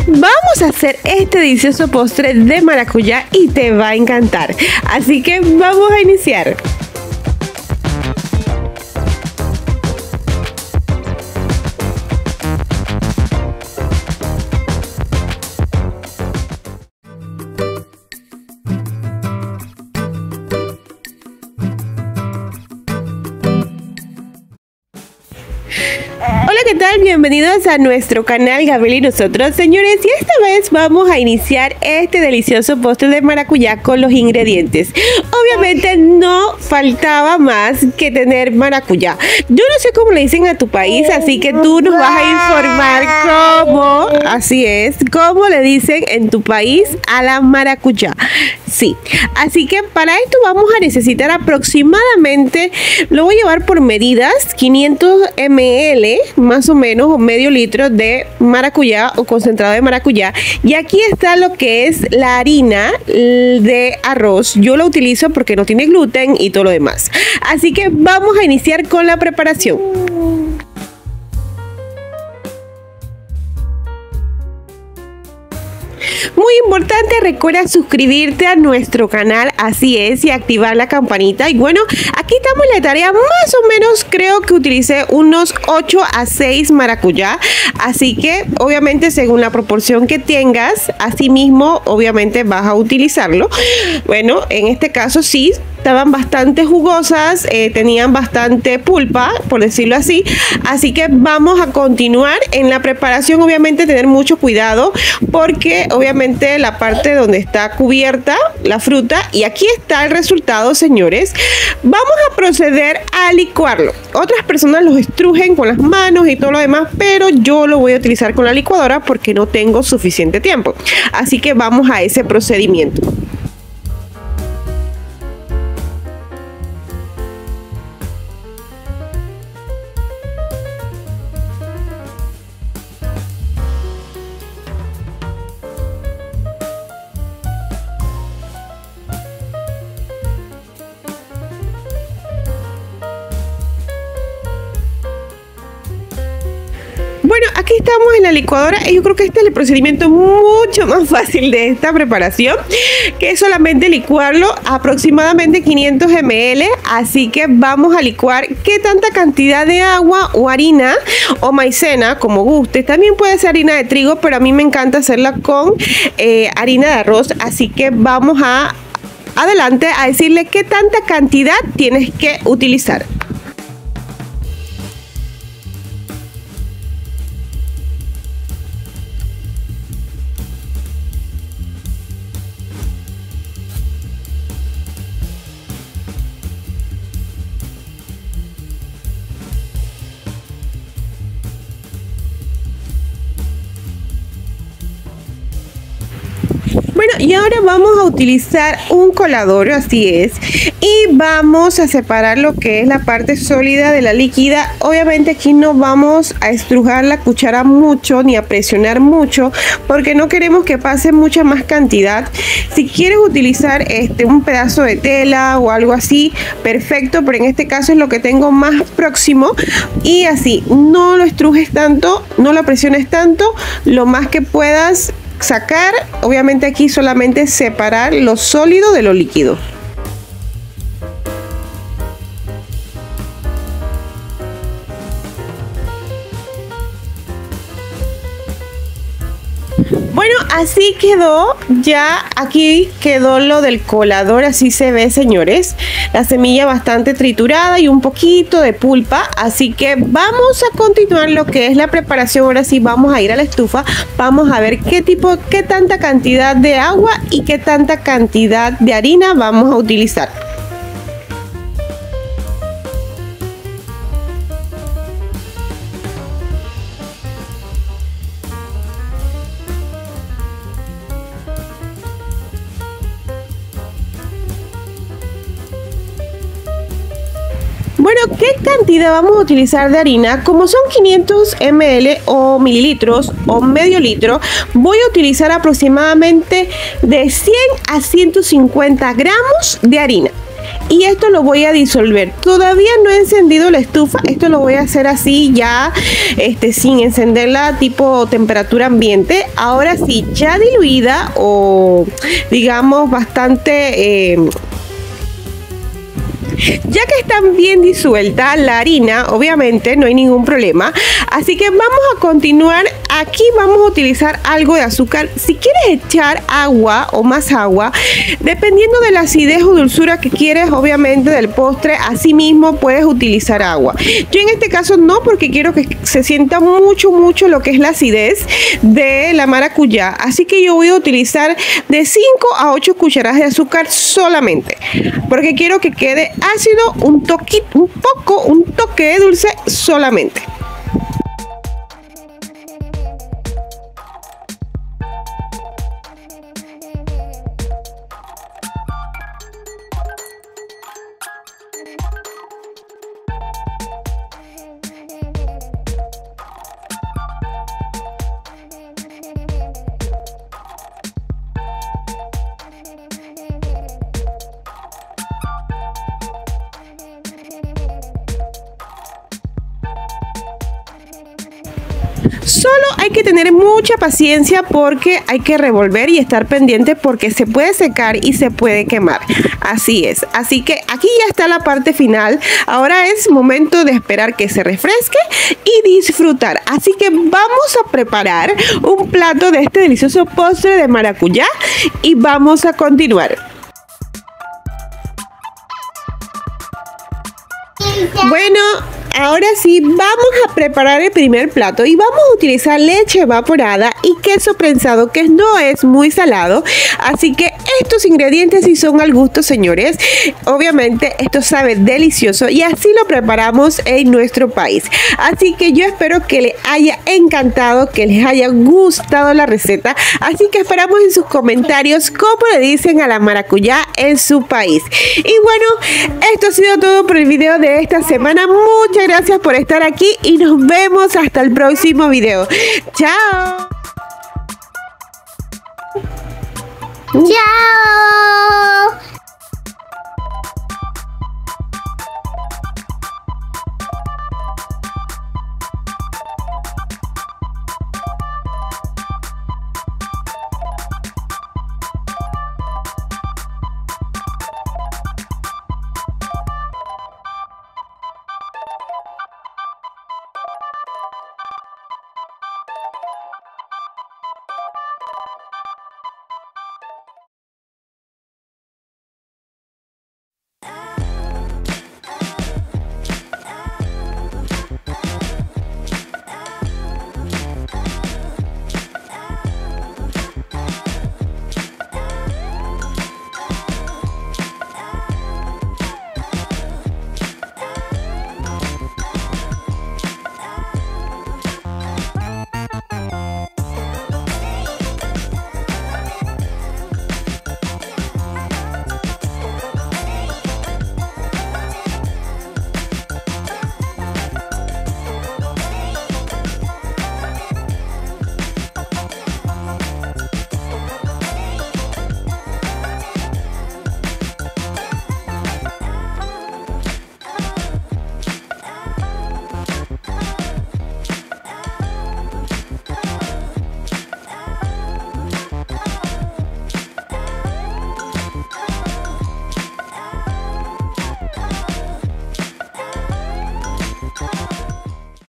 Vamos a hacer este delicioso postre de maracuyá y te va a encantar. Así que vamos a iniciar. Hola, ¿qué tal? Bienvenidos a nuestro canal Gabriel y nosotros, señores, y esta vez vamos a iniciar este delicioso postre de maracuyá con los ingredientes. Obviamente no faltaba más que tener maracuyá. Yo no sé cómo le dicen a tu país, así que tú nos vas a informar cómo, así es, cómo le dicen en tu país a la maracuyá. Sí, así que para esto vamos a necesitar aproximadamente, lo voy a llevar por medidas, 500 ml, más o menos, o medio litro de maracuyá o concentrado de maracuyá. Y aquí está lo que es la harina de arroz. Yo lo utilizo porque no tiene gluten y todo lo demás. Así que vamos a iniciar con la preparación. Muy importante, recuerda suscribirte a nuestro canal, así es, y activar la campanita. Y bueno, aquí estamos en la tarea, más o menos creo que utilicé unos 8 a 6 maracuyá, así que obviamente según la proporción que tengas, así mismo obviamente vas a utilizarlo. Bueno, en este caso sí, estaban bastante jugosas, tenían bastante pulpa, por decirlo así. Así que vamos a continuar en la preparación. Obviamente tener mucho cuidado porque obviamente la parte donde está cubierta la fruta, y aquí está el resultado, señores. Vamos a proceder a licuarlo. Otras personas los estrujen con las manos y todo lo demás, pero yo lo voy a utilizar con la licuadora porque no tengo suficiente tiempo. Así que vamos a ese procedimiento. Bueno, aquí estamos en la licuadora y yo creo que este es el procedimiento mucho más fácil de esta preparación, que es solamente licuarlo aproximadamente 500 ml. Así que vamos a licuar qué tanta cantidad de agua o harina o maicena, como guste. También puede ser harina de trigo, pero a mí me encanta hacerla con harina de arroz. Así que vamos adelante a decirle qué tanta cantidad tienes que utilizar. Bueno, y ahora vamos a utilizar un colador, así es, y vamos a separar lo que es la parte sólida de la líquida. Obviamente aquí no vamos a estrujar la cuchara mucho ni a presionar mucho porque no queremos que pase mucha más cantidad. Si quieres utilizar un pedazo de tela o algo así, perfecto, pero en este caso es lo que tengo más próximo. Y así, no lo estrujes tanto, no lo presiones tanto, lo más que puedas sacar. Obviamente aquí solamente separar lo sólido de lo líquido. Bueno, así quedó. Ya aquí quedó lo del colador, así se ve, señores. La semilla bastante triturada y un poquito de pulpa. Así que vamos a continuar lo que es la preparación. Ahora sí vamos a ir a la estufa. Vamos a ver qué tanta cantidad de agua y qué tanta cantidad de harina vamos a utilizar. Bueno, ¿qué cantidad vamos a utilizar de harina? Como son 500 ml o mililitros o medio litro, voy a utilizar aproximadamente de 100 a 150 gramos de harina. y esto lo voy a disolver. Todavía no he encendido la estufa, esto lo voy a hacer así ya sin encenderla tipo temperatura ambiente. Ahora sí, ya diluida o digamos bastante ya que está bien disuelta la harina, obviamente no hay ningún problema, así que vamos a continuar. Aquí vamos a utilizar algo de azúcar. Si quieres echar agua o más agua, dependiendo de la acidez o dulzura que quieres, obviamente del postre, así mismo puedes utilizar agua. Yo en este caso no, porque quiero que se sienta mucho lo que es la acidez de la maracuyá, así que yo voy a utilizar de 5 a 8 cucharadas de azúcar solamente, porque quiero que quede ácido, un toque de dulce solamente. Solo hay que tener mucha paciencia porque hay que revolver y estar pendiente porque se puede secar y se puede quemar. Así es. Así que aquí ya está la parte final. Ahora es momento de esperar que se refresque y disfrutar. Así que vamos a preparar un plato de este delicioso postre de maracuyá y vamos a continuar. Bueno, ahora sí, vamos a preparar el primer plato y vamos a utilizar leche evaporada y queso prensado, que no es muy salado. Así que estos ingredientes sí son al gusto, señores. Obviamente esto sabe delicioso y así lo preparamos en nuestro país. Así que yo espero que les haya encantado, que les haya gustado la receta. Así que esperamos en sus comentarios cómo le dicen a la maracuyá en su país. Y bueno, esto ha sido todo por el video de esta semana. Muchas gracias por estar aquí y nos vemos hasta el próximo video. ¡Chao! ¡Chao!